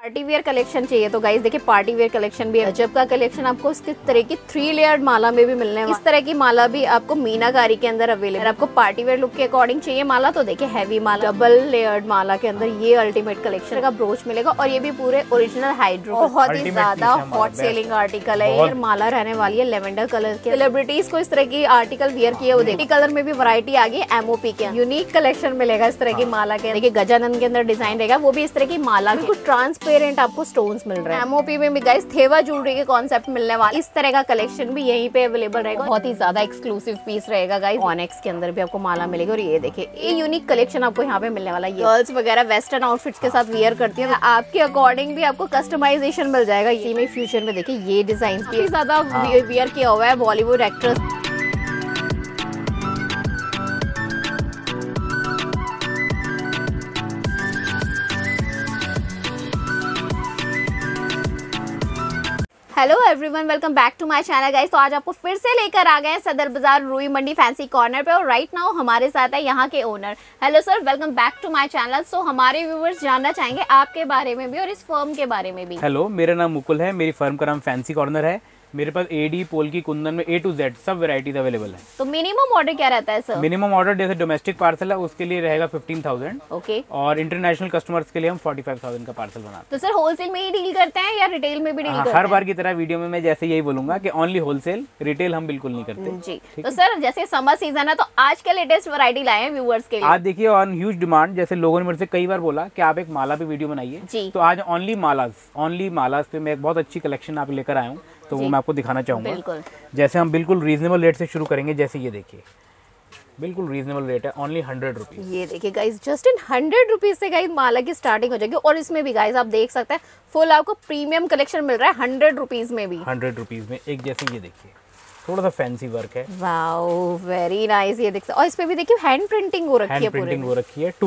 Party wear collection चाहिए तो guys देखिए पार्टी वेयर कलेक्शन भी है। गजब का कलेक्शन आपको इस तरह की 3 लेयर्ड माला में भी मिलने वाला। इस तरह की माला भी आपको मीनाकारी के अंदर अवेलेबल है। आपको पार्टी वेयर लुक के अकॉर्डिंग चाहिए माला तो देखिए हैवी माला, डबल लेयर्ड माला के अंदर ये अल्टीमेट कलेक्शन का ब्रोच मिलेगा और ये भी पूरे ओरिजिनल हाइड्रो, बहुत ही ज्यादा हॉट सेलिंग आर्टिकल है। ये माला रहने वाली है लेवेंडर कलर के। सेलिब्रिटीज को इस तरह की आर्टिकल वियर किए वो देखिए कलर में भी वैरायटी आ गई। एमओपी के यूनिक कलेक्शन मिलेगा इस तरह की माला के। देखिए गजानन के अंदर डिजाइन रहेगा, वो भी इस तरह की माला बिल्कुल ट्रांसपेरेंट आपको स्टोन्स मिल रहे हैं। एमओपी में भी गाइस थेवा ज्वेलरी के कॉन्सेप्ट मिलने वाला। इस तरह का कलेक्शन भी यहीं पे अवेलेबल रहेगा। बहुत ही ज्यादा एक्सक्लूसिव पीस रहेगा गाइस। ऑनेक्स के अंदर भी आपको माला मिलेगी और ये देखिए ये यूनिक कलेक्शन आपको यहाँ पे मिलने वाला है। गर्ल्स वगैरह वेस्टर्न आउटफिट्स के साथ वियर करती है, आपके अकॉर्डिंग भी आपको कस्टमाइजेशन मिल जाएगा। इसी में फ्यूचर में देखिए ये डिजाइन भी ज्यादा वियर किया हुआ है Bollywood actress. Hello everyone, welcome back to my channel guys. तो आज आपको फिर से लेकर आ गए हैं सदर बाजार रुई मंडी फैंसी कॉर्नर पे और राइट नाउ हमारे साथ है यहाँ के owner. Hello sir, welcome back to my channel. So हमारे व्यूवर्स जानना चाहेंगे आपके बारे में भी और इस फर्म के बारे में भी। हेलो, मेरा नाम मुकुल है, मेरी फर्म का नाम फैंसी कॉर्नर है। मेरे पास एडी, पोल्की, कुंदन में A to Z सब वैरायटीज अवेलेबल है। तो मिनिमम ऑर्डर क्या रहता है सर? मिनिमम ऑर्डर जैसे डोमेस्टिक पार्सल है उसके लिए रहेगा 15,000। ओके। और इंटरनेशनल कस्टमर्स के लिए हम 45,000 का पार्सल बनाते हैं। तो सर होलसेल में ही डील करते हैं या रिटेल में भी डील करते हैं? हर बार की तरह वीडियो में मैं जैसे यही बोलूंगा कि ओनली होलसेल, रिटेल हम बिल्कुल नहीं करते जी। तो सर जैसे समर सीजन है तो आज क्या लेटेस्ट वैरायटी लाए हैं व्यूअर्स के लिए? आज देखिए ऑन ह्यूज डिमांड, जैसे लोगों ने मेरे से कई बार बोला कि आप एक माला पे वीडियो बनाइए, तो आज ओनली मालाज पे मैं एक बहुत अच्छी कलेक्शन आप लेकर आया हूँ, तो वो मैं आपको दिखाना चाहूंगा। जैसे हम बिल्कुल रीजनेबल रेट से शुरू करेंगे। जैसे ये देखिए बिल्कुल रीजनेबल रेट है, ओनली 100 रुपीज। ये देखिए गाइस जस्ट इन 100 रुपीज से गाइस माला की स्टार्टिंग हो जाएगी। और इसमें भी गाइस आप देख सकते हैं फुल आपको प्रीमियम कलेक्शन मिल रहा है 100 रुपीज में भी। 100 रुपीज में एक जैसे ये देखिए थोड़ा सा फैंसी वर्क है। Wow very nice. ये देख सकते और इस पे भी देखिए हैंड प्रिंटिंग हो रखी है। हैंड प्रिंटिंग हो रखी है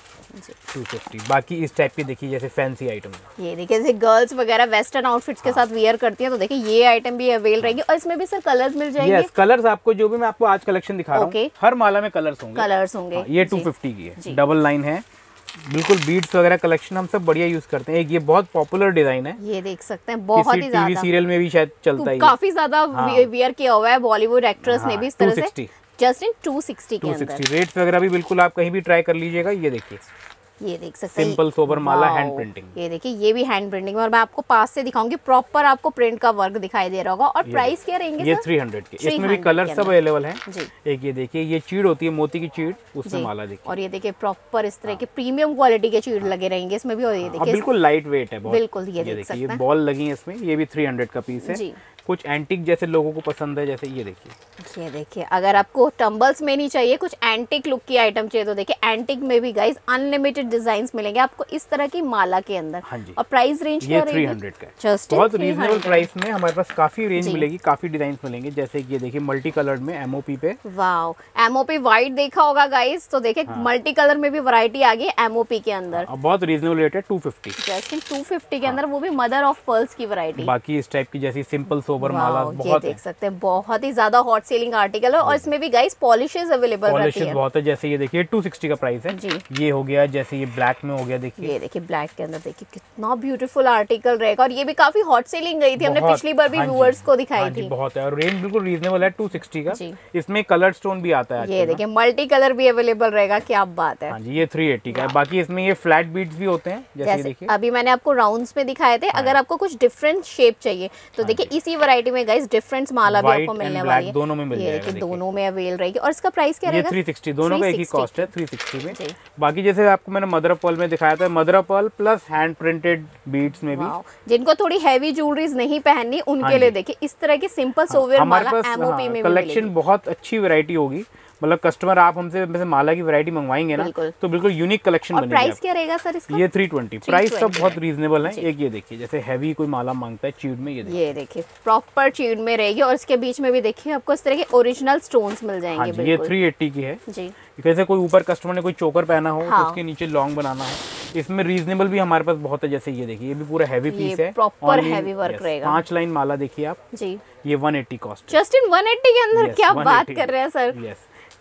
250। बाकी इस टाइप की देखिए जैसे फैंसी आइटम, ये देखिए जैसे गर्ल्स वगैरह वेस्टर्न आउटफिट्स के साथ वियर करती हैं तो देखिए ये आइटम भी अवेल रहेगी। और इसमें भी सर कलर्स मिल जाएंगे। यस, कलर्स आपको जो भी मैं आपको आज कलेक्शन दिखा रहा हूँ हर माला में कलर्स होंगे। ये 250 की है, डबल लाइन है, बिल्कुल बीड्स वगैरह कलेक्शन हम सब बढ़िया यूज करते हैं। एक ये बहुत पॉपुलर डिजाइन है, ये देख सकते हैं बहुत ही ज्यादा टीवी सीरियल में भी शायद चलता है, काफी ज्यादा वियर किया हुआ है बॉलीवुड एक्ट्रेस ने भी इस तरह से। जस्ट इन 260 के अंदर। रेट्स वगैरह भी बिल्कुल आप कहीं भी ट्राई कर लीजिएगा। ये देखिए ये देख सकते हैं सिंपल सोबर माला हैंड प्रिंटिंग। ये देखिए ये भी हैंड प्रिंटिंग और मैं आपको पास से दिखाऊंगी, प्रॉपर आपको प्रिंट का वर्क दिखाई दे रहा होगा। और प्राइस क्या रहेंगे? ये 300 के। इसमें भी कलर सब अवेलेबल हैं। एक ये देखिए ये चीड़ होती है, मोती की चीड़, उसमें माला देखिए। और ये देखिए प्रॉपर इस तरह के प्रीमियम क्वालिटी के चीड़ लगे रहेंगे इसमें भी। और ये देखिए बिल्कुल लाइट वेट है बहुत। बिल्कुल ये देखिए ये बॉल लगी है इसमें। ये भी 300 का पीस है। कुछ एंटिक जैसे लोगों को पसंद है, जैसे ये देखिए अगर आपको टम्बल्स में नहीं चाहिए, कुछ एंटिक लुक की आइटम चाहिए तो देखिए एंटिक में भी गाइस अनलिमिटेड डिजाइन्स मिलेंगे आपको इस तरह की माला के अंदर। हाँ जी। और प्राइस रेंज ये 300 का है, बहुत रीजनेबल प्राइस में हमारे पास काफी रेंज मिलेगी, काफी डिजाइन मिलेंगे। जैसे ये देखिए मल्टी कलर में एमओपी पे। वाओ, एमओपी व्हाइट देखा होगा गाइस, तो देखिए मल्टी कलर में भी वैरायटी आ गई एमओपी के अंदर। बहुत रीजनेबल रेट है 250। जैसे 250 के अंदर, वो भी मदर ऑफ पर्ल्स की वैरायटी। बाकी इस टाइप की जैसी सिंपल सोबर माला देख सकते हैं बहुत ही ज्यादा हॉट सेलिंग आर्टिकल है। और इसमें भी गाइस पॉलिशेस अवेलेबल रहती है। बहुत है। जैसे ये देखिए 260 का प्राइस है जी। ये हो गया, जैसे ये ब्लैक में हो गया, देखिए ये देखिए ब्लैक के अंदर देखिए कितना ब्यूटीफुल आर्टिकल रहेगा। और ये भी काफी हॉट सेलिंग गई थी, हमने पिछली बार भी व्यूअर्स को दिखाई थी। बहुत है और रेंज बिल्कुल रीजनेबल है 260 का। इसमें कलर स्टोन भी आता है। ये देखिए मल्टी कलर भी अवेलेबल रहेगा, क्या बात है। हाँ जी, ये 380 का है। बाकी इसमें ये फ्लैट बीड्स भी होते हैं, जैसे देखिए अभी मैंने आपको राउंड्स में दिखाए थे। अगर आपको कुछ डिफरेंट शेप चाहिए तो देखिए इसी वैरायटी में गाइस डिफरेंट माला भी आपको मिलने वाली है। दोनों में मिल जाएगा, दोनों में अवेल रहेगी। और इसका प्राइस क्या रहेगा? 360, दोनों का एक ही कॉस्ट है 360 में। बाकी जैसे आपको मैंने मदर ऑफ पर्ल में दिखाया था, mother of pearl plus hand printed beads में भी। जिनको थोड़ी हैवी ज्वेलरीज नहीं पहननी उनके लिए देखिए इस तरह की सिंपल सोवेयर माला एमओपी में कलेक्शन बहुत अच्छी वैरायटी होगी। मतलब कस्टमर आप हमसे माला की वैरायटी मंगवाएंगे ना तो बिल्कुल यूनिक कलेक्शन बनेगी। प्राइस क्या रहेगा सर इसका? ये 320। प्राइस सब बहुत रीजनेबल है। एक ये देखिए जैसे हैवी कोई माला मांगता है चीड़ में, ये देखिए प्रॉपर चीड़ में रहेगी। और इसके बीच में भी देखिए आपको इस तरह के ओरिजिनल स्टोन्स मिल जाएंगे। हाँ, ये 380 की है जी। जैसे कोई ऊपर कस्टमर ने कोई चोकर पहना हो तो उसके नीचे लॉन्ग बनाना है। इसमें रीजनेबल भी हमारे पास बहुत है। जैसे ये देखिए ये भी पूरा हैवी पीस है, प्रॉपर हैवी वर्क रहेगा। 5 लाइन माला देखिए आप जी। ये 180 कॉस्ट, जस्ट इन 180 के अंदर। क्या बात कर रहे हैं सर।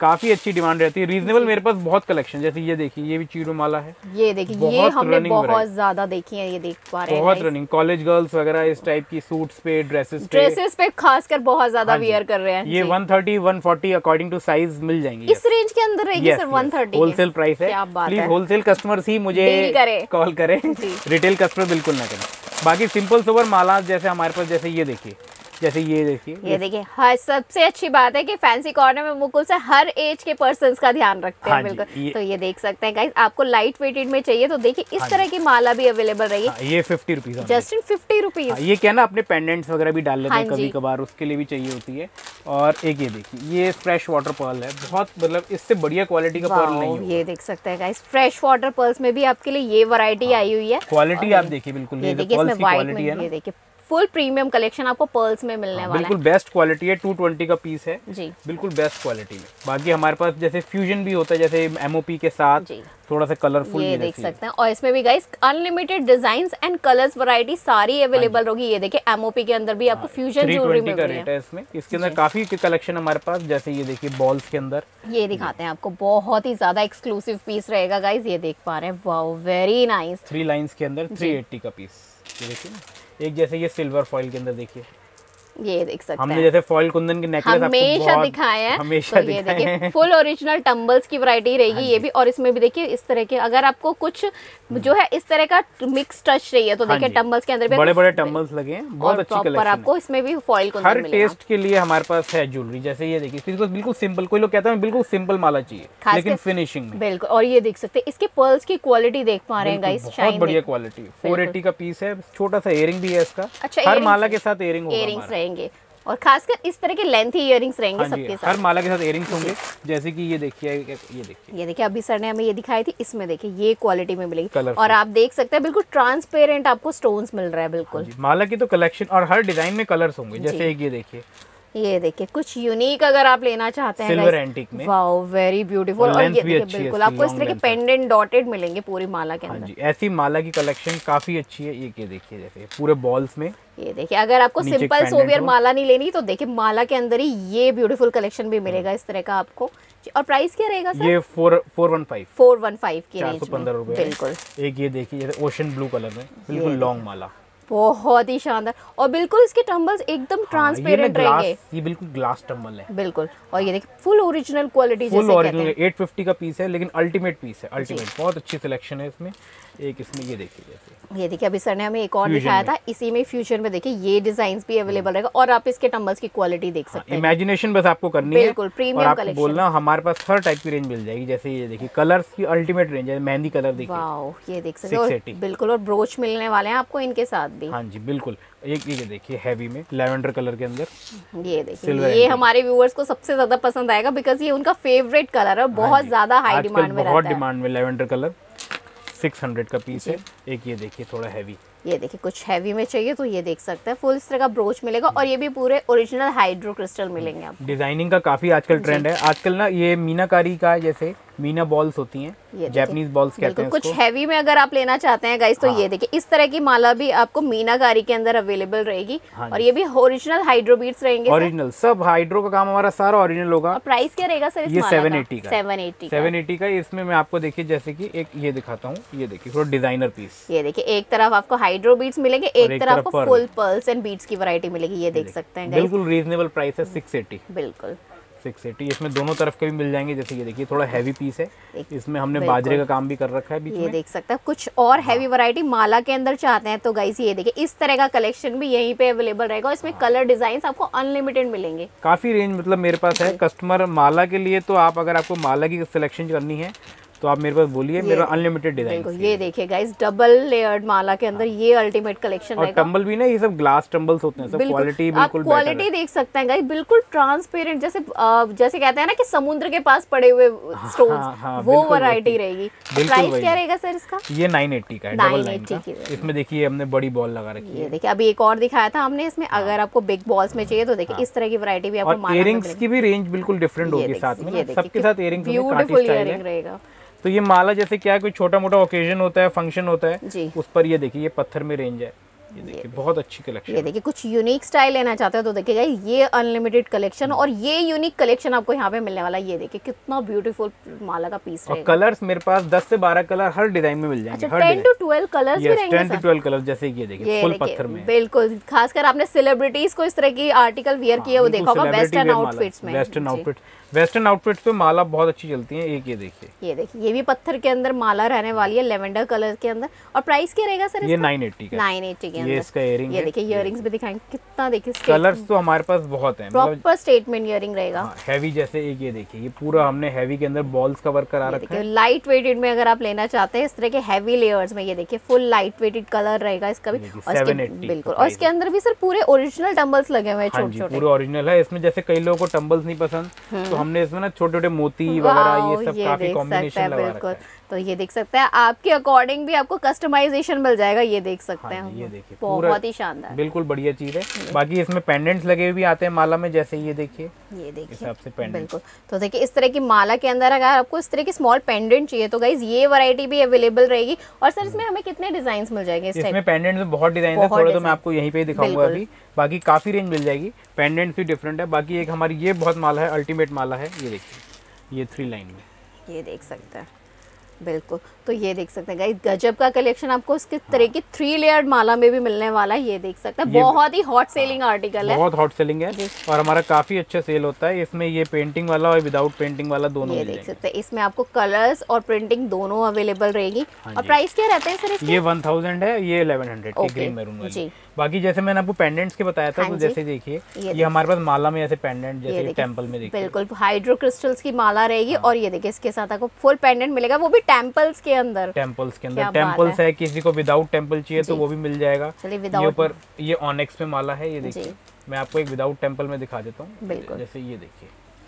काफी अच्छी डिमांड रहती है, रीजनेबल। मेरे पास बहुत कलेक्शन, जैसे ये देखिए, ये भी चीरो माला है, ये देखिए, ये हमने बहुत ज्यादा देखी है, ये देख पा रहे हैं बहुत रनिंग, कॉलेज गर्ल्स वगैरह इस टाइप की सूट्स पे, ड्रेसेस पे खासकर बहुत ज्यादा वियर कर रहे हैं। ये 130 140 अकॉर्डिंग टू साइज मिल जाएंगे, इस रेंज के अंदर रहेगी सर। 130 होलसेल प्राइस है। प्लीज होलसेल कस्टमर्स ही मुझे कॉल करें, रिटेल कस्टमर बिल्कुल ना करें। बाकी सिंपल सोबर माला जैसे हमारे पास, जैसे ये देखिए, ये देखिए हाँ, सबसे अच्छी बात है कि फैंसी कॉर्नर में मुकुल से हर एज के पर्सन्स का ध्यान रखते हैं। बिल्कुल, तो ये देख सकते हैं गाइस, आपको लाइट वेटेड में चाहिए तो देखिए इस तरह की माला भी अवेलेबल रहेगी। ये 50 रुपीज, जस्ट इन 50 रुपीज। ये क्या ना, अपने पेंडेंट्स वगैरह भी डाल लेते हैं कभी कभार, उसके लिए भी चाहिए होती है। और एक ये देखिए, ये फ्रेश वाटर पर्ल है, बहुत मतलब इससे बढ़िया क्वालिटी का पर्ल नहीं है। ये देख सकते हैं गाइस, फ्रेश वाटर पर्ल्स में भी आपके लिए ये वैरायटी आई हुई है। क्वालिटी आप देखिए, बिल्कुल ये देखिए, इसमें व्हाइट में ये देखिए फुल प्रीमियम कलेक्शन आपको पर्ल्स में मिलने वाला है। बिल्कुल बेस्ट क्वालिटी है, 220 का पीस है जी, बिल्कुल बेस्ट क्वालिटी में। बाकी हमारे पास जैसे फ्यूजन भी होता है, जैसे एमओपी के साथ थोड़ा सा कलरफुल, ये देख सकते हैं। और इसमें भी guys unlimited designs and colours variety सारी अवेलेबल होगी। ये देखिए, एमओपी के अंदर भी आपको फ्यूजन ज्वेलरी मिल रही है। इसमें इसके अंदर काफी कलेक्शन हमारे पास, जैसे ये देखिए बॉल्स के अंदर, ये दिखाते हैं आपको, बहुत ही ज्यादा एक्सक्लूसिव पीस रहेगा गाइस। ये देख पा रहे हैं, वाओ वेरी नाइस। 3 लाइंस के अंदर 380 का पीस। ये देखिए एक जैसे ये सिल्वर फॉइल के अंदर देखिए, ये देख सकते हैं हमने जैसे फॉइल कुंदन के नेकलेस हमेशा दिखाए हैं, हमेशा तो ये देखिए फुल ओरिजिनल टंबल्स की वैरायटी रहेगी ये भी। और इसमें भी देखिए इस तरह के, अगर आपको कुछ जो है इस तरह का मिक्स टच चाहिए तो देखिए टंबल्स के अंदर भी बड़े बड़े टंबल्स लगे हैं, बहुत अच्छी कलेक्शन है। आपको इसमें भी फॉइल कुंदन हर टेस्ट के लिए हमारे पास है ज्वेलरी। जैसे ये देखिए, बिल्कुल सिंपल, कोई लोग कहते हैं बिल्कुल सिंपल माला चाहिए, लेकिन फिनिशिंग में बिल्कुल। और ये देख सकते हैं, इसके पर्ल्स की क्वालिटी देख पा रहे हैं गाइस, बहुत बढ़िया क्वालिटी। 480 का पीस है, छोटा सा इयरिंग भी है इसका। हर माला के साथ इयरिंग्स रहेंगे, और खासकर इस तरह के लेंथी इयरिंग्स रहेंगे सबके साथ। हर माला के साथ इयरिंग्स होंगे। जैसे कि ये देखिए, ये देखिए अभी सर ने हमें ये दिखाई थी, इसमें देखिए ये क्वालिटी में मिलेगी। और आप देख सकते हैं बिल्कुल ट्रांसपेरेंट आपको स्टोन्स मिल रहा है। बिल्कुल माला की तो कलेक्शन, और हर डिजाइन में कलर्स होंगे। जैसे एक ये देखिए कुछ यूनिक अगर आप लेना चाहते हैं सिल्वर एंटीक में, वाओ वेरी ब्यूटीफुल। और ये देखिए बिल्कुल आपको इस तरह के पेंडेंट डॉटेड मिलेंगे पूरी माला के अंदर। ऐसी माला की कलेक्शन काफी अच्छी है। ये देखिए, जैसे पूरे बॉल्स में, ये देखिए अगर आपको सिंपल सोवियर माला नहीं लेनी तो देखिए माला के अंदर ही ये ब्यूटीफुल कलेक्शन भी मिलेगा इस तरह का आपको। और प्राइस क्या रहेगा सर? ये 415 की रेंज में, 415 रुपए। बिल्कुल। एक ये देखिए ओशन ब्लू कलर में, बिल्कुल लॉन्ग माला, बहुत ही शानदार। और बिल्कुल इसके टंबल्स एकदम ट्रांसपेरेंट रहेंगे। ये बिल्कुल ग्लास टंबल है, बिल्कुल। और ये देखिए full original quality, full original 850 का पीस है, लेकिन अल्टीमेट पीस है, अल्टीमेट। बहुत अच्छी सिलेक्शन है इसमें। एक इसमें ये देखिए, जैसे ये देखिए अभी सर ने हमें एक और दिखाया था, इसी में फ्यूजन में देखिए ये डिजाइन्स भी अवेलेबल रहेगा। और आप इसके टंबल्स की क्वालिटी देख सकते हैं। इमेजिनेशन बस आपको करनी है, बिल्कुल प्रीमियम कलेक्शन। बोलना हमारे पास हर टाइप की रेंज मिल जाएगी। जैसे ये देखिए कलर्स की अल्टीमेट रेंज है, मेहंदी कलर देखिए, वाओ ये देख सकते हैं बिल्कुल। और ब्रोच मिलने वाले हैं आपको इनके साथ भी। हाँ जी बिल्कुल। एक ये देखिए हैवी में लेवेंडर कलर के अंदर, ये देखिए ये हमारे व्यूअर्स को सबसे ज्यादा पसंद आएगा, बिकॉज ये उनका फेवरेट कलर है, बहुत ज्यादा हाई डिमांड में रहता है। बहुत डिमांड में लेवेंडर कलर, 600 का पीस है। एक ये देखिए थोड़ा हैवी, ये देखिए कुछ हैवी में चाहिए तो ये देख सकते हैं, फुल इस तरह का ब्रोच मिलेगा। और ये भी पूरे ओरिजिनल हाइड्रो क्रिस्टल मिलेंगे आपको। डिजाइनिंग का काफी आजकल ट्रेंड है। आजकल ना ये मीनाकारी का, जैसे मीना बॉल्स होती हैं, जैपनीज बॉल्स कहते हैं कुछ हैवी में अगर आप लेना चाहते हैं गाइस तो ये देखिए इस तरह की माला भी आपको मीनाकारी के अंदर अवेलेबल रहेगी। और ये भी ओरिजिनल हाइड्रो बीड्स रहेंगे, ओरिजिनल सब हाइड्रो का काम हमारा सारा ओरिजिनल होगा। प्राइस क्या रहेगा सर? ये 780 का, 780 का। इसमें मैं आपको देखिए, जैसे कि एक ये दिखाता हूँ, ये देखिए थोड़ा डिजाइनर पीस। ये देखिए एक तरफ आपको हाइड्रो बीड्स मिलेंगे, एक तरफ आपको फुल पर्ल्स एंड बीड्स की वैरायटी मिलेगी। ये देख सकते हैं गाइस, बिल्कुल रीजनेबल प्राइस है, 680। बिल्कुल 680। इसमें दोनों तरफ के भी मिल जाएंगे। जैसे ये देखिए थोड़ा हैवी पीस है, इसमें हमने बाजरे का काम भी कर रखा है बीच में। ये देख सकते हैं कुछ और हैवी वैरायटी माला के अंदर चाहते हैं तो गाइस ये देखिए इस तरह का कलेक्शन भी यहीं पे अवेलेबल रहेगा। इसमें कलर डिजाइन आपको अनलिमिटेड मिलेंगे, काफी रेंज मतलब मेरे पास है। कस्टमर माला के लिए तो आप, अगर आपको माला की सिलेक्शन करनी है तो आप मेरे पास बोलिए, मेरा अनलिमिटेड डिजाइन। ये देखिए गाइस डबल लेयर्ड माला के अंदर ये अल्टीमेट कलेक्शन रहेगा। और टंबल भी ना, ये सब ग्लास टंबल्स होते हैं, सब क्वालिटी बिल्कुल क्वालिटी देख सकते हैं गाइस, बिल्कुल ट्रांसपेरेंट, जैसे कहते हैं ना कि समुद्र के पास पड़े हुए स्टोन्स, वो वैरायटी रहेगी। प्राइस क्या रहेगा सर इसका? ये 980 का है, 980 का। इसमें देखिए हमने बड़ी बॉल लगा रखी है। ये देखिए अभी एक और दिखाया था हमने इसमें, अगर आपको बिग बॉल्स में चाहिए तो देखिए इस तरह की वैरायटी भी आपको। इयरिंग्स की भी रेंज बिल्कुल डिफरेंट होगी साथ में, सबके साथ इयरिंग्स ब्यूटीफुल इयरिंग रहेगा। तो ये माला जैसे क्या है, कोई छोटा मोटा ओकेजन होता है, फंक्शन होता है, उस पर ये देखिए ये पत्थर में रेंज है, ये देखिए बहुत अच्छी कलेक्शन। ये देखिए कुछ यूनिक स्टाइल लेना चाहते हो तो देखिएगा ये अनलिमिटेड कलेक्शन और ये यूनिक कलेक्शन आपको यहाँ पे मिलने वाला है। ये देखिए कितना ब्यूटीफुल माला का पीस है। और कलर्स मेरे पास 10 से 12 कलर हर डिजाइन में मिल जाएंगे। अच्छा, 10 to 12 कलर्स भी रहेंगे। 10 to 12 कलर जैसे ये देखिए फुल पत्थर में। बिल्कुल, खासकर आपने सेलिब्रिटीज को इस तरह की आर्टिकल वियर किए वो देखा होगा वेस्टर्न आउटफिट्स में। वेस्टर्न आउटफिट्स पे माला बहुत अच्छी चलती है। एक ये देखिए ये भी पत्थर के अंदर माला रहने वाली है लेवेंडर कलर के अंदर। और प्राइस क्या रहेगा सर? ये 980 का। 980 के अंदर। ये इसका इयरिंग ये देखिए इयरिंग्स भी दिखाएंगे कितना, देखिए कलर्स तो हमारे पास बहुत हैं। प्रॉपर स्टेटमेंट इयरिंग रहेगा। हैवी जैसे एक ये देखिए, ये पूरा हमने हैवी के अंदर बॉल्स का वर्क करा रखा है। लाइट वेटेड में अगर आप लेना चाहते हैं इस तरह के हैवी लेयर्स में, ये देखिए फुल लाइट वेटेड कलर रहेगा इसका भी। बिल्कुल, और इसके अंदर भी सर पूरे ओरिजिनल टम्बल्स लगे हुए हैं, छोटे छोटे पूरे ओरिजिनल है। इसमें जैसे कई लोगों को टम्बल्स नहीं पसंद तो हमने इसमें ना छोटे छोटे मोती वगैरह ये सब काफी कॉम्बिनेशन लगा रखा है। तो ये देख सकते हैं आपके अकॉर्डिंग भी आपको कस्टमाइजेशन मिल जाएगा। ये देख सकते हैं, ये देखिए बहुत ही शानदार, बिल्कुल बढ़िया चीज है। बाकी इसमें पेंडेंट्स लगे हुए भी आते हैं माला में, जैसे ये देखिए, ये देखिए हिसाब से पेंडेंट। बिल्कुल, तो देखिए इस तरह की माला के अंदर अगर आपको इस तरह की स्मॉल पेंडेंट चाहिए तो गाइज ये वैरायटी भी अवेलेबल रहेगी। और सर इसमें हमें कितने डिजाइन मिल जाएंगे? इसमें पेंडेंट में बहुत डिजाइन है, थोड़ा तो मैं आपको यहीं पे दिखाऊंगा अभी। बाकी काफी रेंज मिल जाएगी, पेंडेंट भी डिफरेंट है। बाकी एक हमारी ये बहुत माला है, अल्टीमेट माला है, ये देखिए, ये 3 लाइन में, ये देख सकते हैं। बिल्कुल, तो ये देख सकते हैं गाइस गजब का कलेक्शन आपको इसके तरह की 3 लेयर्ड माला में भी मिलने वाला है। ये देख सकते हैं, बहुत ही हॉट सेलिंग आर्टिकल है, बहुत हॉट सेलिंग है और हमारा काफी अच्छा सेल होता है। इसमें ये पेंटिंग वाला और विदाउट पेंटिंग वाला दोनों ये देख सकते हैं। इसमें आपको कलर्स और प्रिंटिंग दोनों अवेलेबल रहेगी। और प्राइस क्या रहता है सर इसका? ये 1000 है, ये 1100 ग्रीन मैरून वाली। बाकी जैसे मैंने आपको पेंडेंट्स के बताया था, तो जैसे देखिए ये हमारे पास माला में ऐसे पेंडेंट जैसे टेंपल में देखिए, बिल्कुल हाइड्रो क्रिस्टल्स की माला रहेगी। और ये देखिए इसके साथ आपको फुल पेंडेंट मिलेगा, वो भी टेंपल्स के अंदर। टेंपल्स है, किसी को विदाउट टेंपल चाहिए तो वो भी मिल जाएगा। ये ऊपर ये ऑनेक्स में माला है, ये देखिए मैं आपको एक विदाउट टेंपल में दिखा देता हूँ। बिल्कुल, जैसे ये देखिए,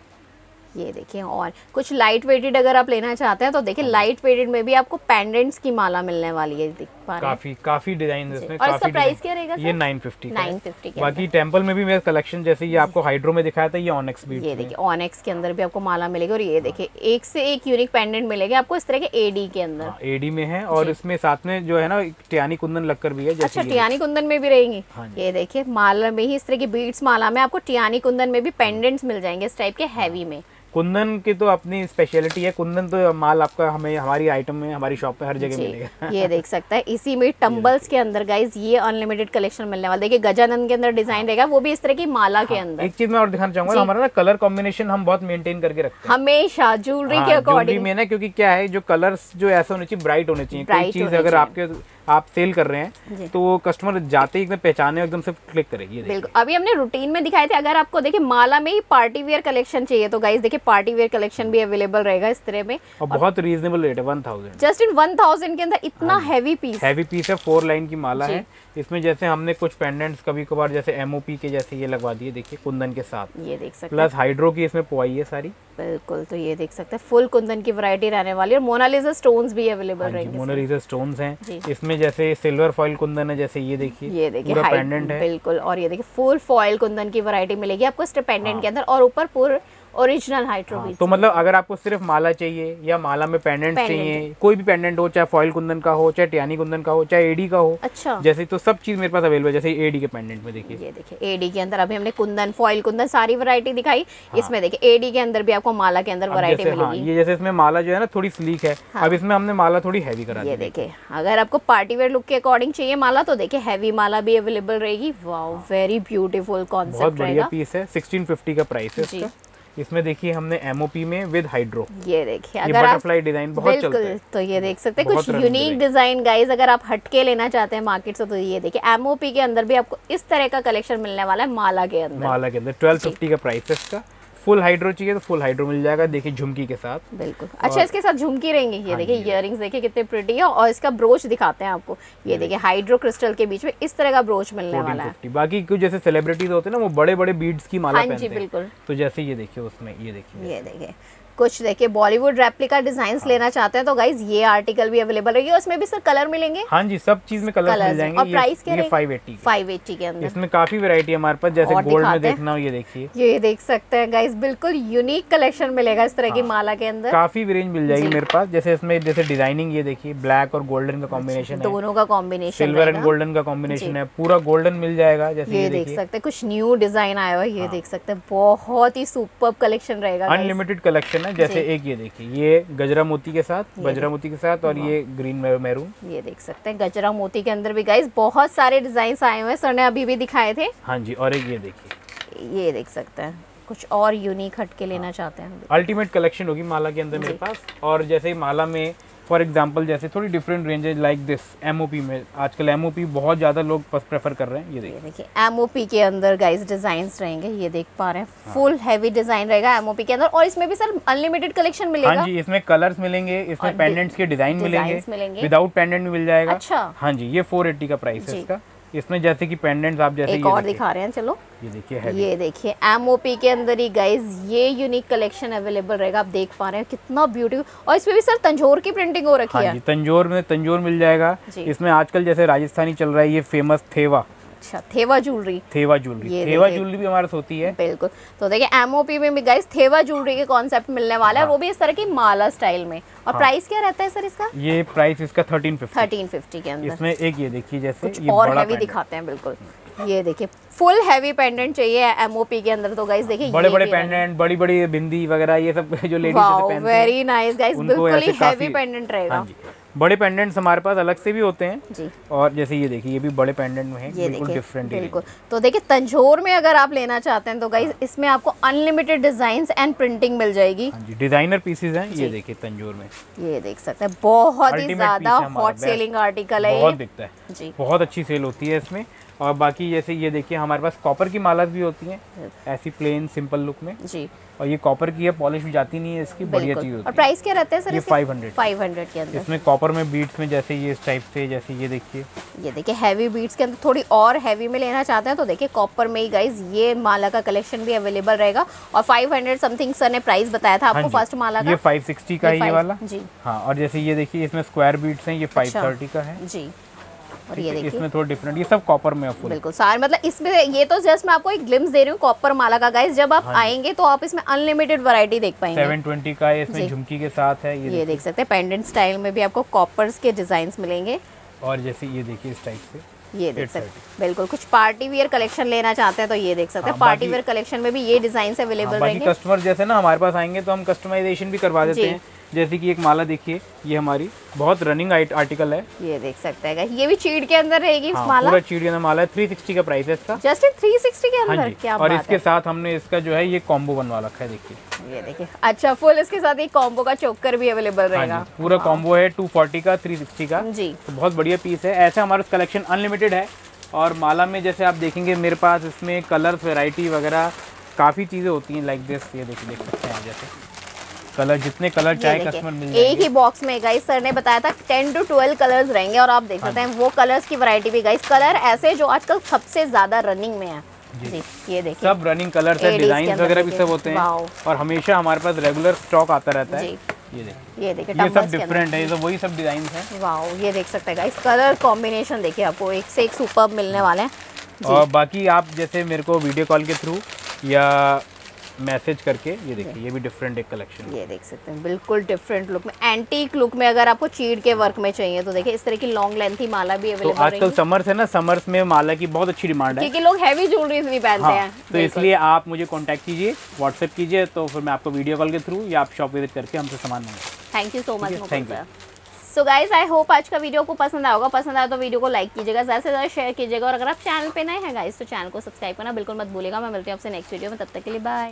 ये देखिए। और कुछ लाइट वेटेड अगर आप लेना चाहते हैं तो देखिए लाइट वेटेड में भी आपको पेंडेंट्स की माला मिलने वाली है, देख पा रहे हैं। काफी डिजाइन है इसमें। और इसका प्राइस क्या रहेगा? ये 950 का। 950 के। बाकी टेंपल में भी मेरा कलेक्शन जैसे ये आपको हाइड्रो में दिखाया था, ये ऑनेक्स बीड्स। ये देखिए ऑनेक्स के अंदर भी आपको माला मिलेगी। और ये देखिए एक से एक यूनिक पेंडेंट मिलेगा आपको इस तरह के एडी के अंदर। एडी में है और इसमें साथ में जो है ना टियानी कुंदन लगकर भी है। अच्छा, टियानी कुंदन में भी रहेंगी। ये देखिए माला में ही इस तरह की बीड्स माला में आपको टियानी कुंदन में भी पेंडेंट्स मिल जाएंगे इस टाइप के हैवी में। कुंदन की तो अपनी स्पेशलिटी है। कुंदन तो माल आपका हमें हमारी आइटम में, हमारी शॉप पे हर जगह मिलेगा। ये देख सकता है इसी में टम्बल्स के अंदर गाइस ये अनलिमिटेड कलेक्शन मिलने वाला। देखिए गजानंद के अंदर डिजाइन रहेगा, वो भी इस तरह की माला के अंदर। एक चीज मैं और दिखाना चाहूंगा, हमारा ना कलर कॉम्बिनेशन हम बहुत मेंटेन करके रखते हैं हमेशा ज्वेलरी के अकॉर्डिंग में ना, क्योंकि क्या है जो कलर्स जो ऐसा होने चाहिए, ब्राइट होने चाहिए। कोई चीज अगर आप सेल कर रहे हैं तो वो कस्टमर जाते ही एकदम पहचाने, एकदम से क्लिक करेगी। बिल्कुल, अभी हमने रूटीन में दिखाए थे। अगर आपको देखिए माला में ही पार्टी वेयर कलेक्शन चाहिए तो गाइस देखिए पार्टी वेयर कलेक्शन भी अवेलेबल रहेगा इस तरह में। और बहुत रीजनेबल रेट है, 1000 जस्ट इन 1000 के अंदर इतना हैवी पीस है। 4 लाइन की माला है। इसमें जैसे हमने कुछ पेंडेंट्स कभी कभार जैसे एमओपी के जैसे ये लगवा दिए, देखिए कुंदन के साथ, ये देख सकते हैं। प्लस हाइड्रो की इसमें पोई है सारी। बिल्कुल, तो ये देख सकते हैं फुल कुंदन की वैरायटी रहने वाली है। और मोनालिसा स्टोन्स भी अवेलेबल रहेंगे। मोनालिसा स्टोन्स हैं इसमें, जैसे सिल्वर फॉइल कुंदन है, जैसे ये देखिए पूरा पेंडेंट है। बिल्कुल, और ये देखिए फुल फॉइल कुंदन की वैरायटी मिलेगी आपको इस पेंडेंट के अंदर। और ऊपर पूरा ओरिजिनल हाइड्रो बीड्स। तो मतलब अगर आपको सिर्फ माला चाहिए या माला में पेंडेंट चाहिए, कोई भी पेंडेंट हो, चाहे फॉइल कुंदन का हो, चाहे टियानी कुंदन का हो, चाहे एडी का हो, अच्छा जैसे, तो सब चीज मेरे पास अवेलेबल है। जैसे एडी के पेंडेंट में देखिए, ये देखिए एडी के अंदर अभी हमने कुंदन, फॉइल कुंदन सारी वैरायटी दिखाई। इसमें देखिए एडी के अंदर भी आपको माला के अंदर वैरायटी मिलेगी। ये जैसे इसमें माला जो है ना थोड़ी स्लीक है, अब इसमें हमने माला थोड़ी हैवी करा दी। ये देखिए अगर आपको पार्टी वेयर लुक के अकॉर्डिंग चाहिए माला तो देखिए हैवी माला भी अवेलेबल रहेगी। वाओ, वेरी ब्यूटीफुल कॉन्सेप्ट रहेगा। बहुत बढ़िया पीस है, 1650 का प्राइस है इसका। इसमें देखिए हमने एमओपी में विद हाइड्रो, ये देखिए अगर बटरफ्लाई डिजाइन बहुत चलता है, तो ये देख सकते हैं कुछ यूनिक डिजाइन गाइस। अगर आप हटके लेना चाहते हैं मार्केट से तो ये देखिए एमओपी के अंदर भी आपको इस तरह का कलेक्शन मिलने वाला है माला के अंदर। 1250 का प्राइस है इसका। फुल हाइड्रो चाहिए तो फुल हाइड्रो मिल जाएगा, देखिए झुमकी के साथ। बिल्कुल, अच्छा इसके साथ झुमकी रहेंगी। ये देखिए इयररिंग्स देखिए कितने प्रिटी है। और इसका ब्रोच दिखाते हैं आपको, ये देखिए हाइड्रो क्रिस्टल के बीच में इस तरह का ब्रोच मिलने वाला है। बाकी कुछ जैसे सेलिब्रिटीज होते हैं ना, वो बड़े बड़े बीड्स की माला पहनते हैं। बिल्कुल, तो जैसे ये देखिए उसमें, ये देखिए कुछ देखिए बॉलीवुड रेप्लिका डिजाइन्स लेना चाहते हैं तो गाइज ये आर्टिकल भी अवेलेबल रहेगी। उसमें भी सर कलर मिलेंगे? हाँ जी, सब चीज में कलर मिल जाएंगे। और प्राइस क्या है? 580 के अंदर। इसमें काफी वैरायटी है हमारे पास, जैसे गोल्ड में देखना हो ये देखिए, ये देख सकते हैं गाइज, बिल्कुल यूनिक कलेक्शन मिलेगा इस तरह की माला के अंदर। काफी रेंज मिल जाएगी मेरे पास। जैसे इसमें जैसे डिजाइनिंग ये देखिए, ब्लैक और गोल्डन का कॉम्बिनेशन है, दोनों का कॉम्बिनेशन, सिल्वर एंड गोल्डन का कॉम्बिनेशन है, पूरा गोल्डन मिल जाएगा। जैसे ये देख सकते हैं कुछ न्यू डिजाइन आया हुआ है, ये देख सकते हैं बहुत ही सुपर्ब कलेक्शन रहेगा, अनलिमिटेड कलेक्शन है। जैसे एक ये देखिए, ये गजरा मोती के साथ, बजरा मोती के साथ, और ये ग्रीन मैरून, ये देख सकते हैं गजरा मोती के अंदर भी गाइस बहुत सारे डिजाइन आए हुए हैं, सर ने अभी भी दिखाए थे। हाँ जी, और एक ये देखिए, ये देख सकते हैं कुछ और यूनिक हट के लेना चाहते हैं। अल्टीमेट कलेक्शन होगी माला के अंदर मेरे पास। और जैसे ही माला में फॉर एग्जांपल जैसे थोड़ी different ranges like this MOP में, आजकल एमओपी बहुत ज़्यादा लोग प्रेफर कर रहे हैं। ये देखिए एमओपी के अंदर गाइस डिजाइन्स रहेंगे, ये देख पा रहे हैं फुल हैवी डिजाइन रहेगा एमओपी के अंदर। और इसमें भी सर अनलिमिटेड कलेक्शन मिलेगा। हाँ जी, इसमें कलर्स मिलेंगे, इसमें पेंडेंट्स के डिजाइन मिलेंगे, विदाउट पेंडेंट भी मिल जाएगा। अच्छा, हाँ जी, ये 480 का प्राइस है इसका। इसमें जैसे कि पेंडेंट्स आप जैसे एक और दिखा रहे हैं, चलो ये देखिए एमओपी के अंदर ही गाइस ये यूनिक कलेक्शन अवेलेबल रहेगा। आप देख पा रहे हैं कितना ब्यूटीफुल, और इसमें भी सर तंजोर की प्रिंटिंग हो रखी है। हाँ जी, तंजोर मिल जाएगा। इसमें आजकल जैसे राजस्थानी चल रहा है ये फेमस थेवा। अच्छा, थेवा ज्वेलरी भी हमारे पास होती है। बिल्कुल, तो देखिए एमओपी में भी गाइस थेवा ज्वेलरी के कॉन्सेप्ट मिलने वाला है, वो भी इस तरह की माला स्टाइल में। और प्राइस क्या रहता है सर इसका? ये प्राइस इसका 1350 के अंदर। इसमें एक ये देखिए, जैसे ये और हैवी दिखाते हैं। बिल्कुल, ये देखिए फुल हैवी पेंडेंट चाहिए एमओपी के अंदर तो गाइस देखिए बड़े पेंडेंट, बड़ी बिंदी वगैरह, ये सब जो लेडीज पहनती हैं, वेरी नाइस गाइस, बिल्कुल ही हैवी पेंडेंट रहेगा। बड़े पेंडेंट्स हमारे पास अलग से भी होते हैं जी। और जैसे ये देखिए, ये भी बड़े पेंडेंट में है, बिल्कुल डिफरेंट। बिल्कुल, तो देखिए तंजोर में अगर आप लेना चाहते हैं तो गाइस इसमें आपको अनलिमिटेड डिजाइन्स एंड प्रिंटिंग मिल जाएगी। डिजाइनर पीसेस हैं, ये देखिए तंजोर में, ये देख सकते हैं बहुत ही ज्यादा हॉट सेलिंग आर्टिकल है, बहुत बिकता है जी, बहुत अच्छी सेल होती है इसमें। और बाकी जैसे ये देखिए हमारे पास कॉपर की माला भी होती हैं, ऐसी प्लेन सिंपल लुक में जी। और ये कॉपर की है, पॉलिश भी जाती नहीं है इसकी, बढ़िया चीज होती है। और प्राइस क्या रहता है सर? ये 500 के अंदर। इसमें कॉपर में बीट्स में जैसे ये इस टाइप से, जैसे ये देखिए हैवी बीट्स के अंदर थोड़ी और हैवी में लेना चाहते हैं तो देखिए कॉपर में ही गाइस ये माला का कलेक्शन भी अवेलेबल रहेगा। और 500 समथिंग सर ने प्राइस बताया था आपको फर्स्ट माला का। ये 560 का है ये वाला जी। हाँ, और जैसे ये देखिए इसमें स्क्वायर बीट्स हैं, ये 530 का है जी। और ये देखिए इसमें थोड़ा डिफरेंट, ये सब कॉपर में है फुल। बिल्कुल सारे, मतलब इसमें ये तो जस्ट मैं आपको एक ग्लिम्स दे रही हूँ कॉपर माला का गाइस। जब आप आएंगे तो आप इसमें अनलिमिटेड वैरायटी देख पाएंगे। 720 का है, इसमें झुमकी के साथ है। ये देख सकते हैं पेंडेंट स्टाइल में भी आपको कॉपर्स के डिजाइन्स मिलेंगे। और जैसे ये देखिए इस टाइप से, ये देख सकते हैं। बिल्कुल, कुछ पार्टी वियर कलेक्शन लेना चाहते हैं तो ये देख सकते हैं। पार्टी वियर कलेक्शन में भी ये डिजाइन अवेलेबल रहेंगे। कस्टमर जैसे ना हमारे पास आएंगे तो हम कस्टमाइजेशन भी करवा देते हैं। जैसे कि एक माला देखिए, ये हमारी बहुत रनिंग आर्टिकल है, ये देख सकते हैं। ये भी चीड़ के अंदर रहेगी माला, पूरा चीड़ के अंदर माला है। 360 का प्राइस है इसका, जस्ट 360 के अंदर। क्या और इसके साथ हमने इसका जो है ये कॉम्बो बनवा रखा है, देखिए ये देखिए। अच्छा, फुल इसके साथ एक कॉम्बो का चोकर भी अवेलेबल रहेगा। पूरा कॉम्बो है 240 का 360 का जी, तो बहुत बढ़िया पीस है। ऐसे हमारा कलेक्शन अनलिमिटेड है। और माला में जैसे आप देखेंगे मेरे पास इसमें कलर्स, वैरायटी वगैरह काफ़ी चीज़ें होती हैं लाइक दिस। ये देखिए, देख सकते हैं जैसे कलर, जितने कलर चाहे कस्टमर मिल जाएंगे। एक ही बॉक्स में गाइस सर ने बताया था 10 to 12 कलर्स रहेंगे। और आप देख सकते हैं वो कलर्स की वैरायटी भी गाइस, कलर ऐसे जो आजकल सबसे ज्यादा रनिंग में है जी। ये देखिए सब रनिंग कलर्स है, डिजाइन वगैरह भी सब होते हैं और हमेशा हमारे पास रेगुलर स्टॉक आता रहता है। ये देखिए ये सब डिफरेंट है, ये तो वही सब डिजाइन है। वाओ, ये देख सकते हैं गाइस कलर कॉम्बिनेशन देखिए, आपको एक से एक सुपर्ब मिलने वाले हैं। और बाकी आप जैसे मेरे को वीडियो कॉल के थ्रू या मैसेज करके, ये देखिए ये भी डिफरेंट एक कलेक्शन, ये देख सकते हैं बिल्कुल डिफरेंट लुक में, एंटीक लुक में। अगर आपको चीड़ के वर्क में चाहिए तो देखिए इस तरह की लॉन्ग लेंथी माला भी अवेलेबल है। आजकल समर्स है ना, समर्स में माला की बहुत अच्छी डिमांड है, क्योंकि लोग हैवी ज्वेलरीज भी पहनते हैं। तो इसलिए आप मुझे कांटेक्ट कीजिए, व्हाट्सएप कीजिए, तो फिर मैं आपको वीडियो कॉल के थ्रू या आप शॉप विजिट करके हमसे सामान मंगाएं। Thank you so much. Thank you. So guys, I hope आज का वीडियो को पसंद आएगा। पसंद आया तो वीडियो को लाइक कीजिएगा, ज़्यादा से ज़्यादा शेयर कीजिएगा। और अगर आप चैनल पे नए हैं गाइज तो चैनल को सब्सक्राइब करना बिल्कुल मत भूलिएगा। मैं मिलती हूँ आपसे नेक्स्ट वीडियो में, तब तक के लिए बाय।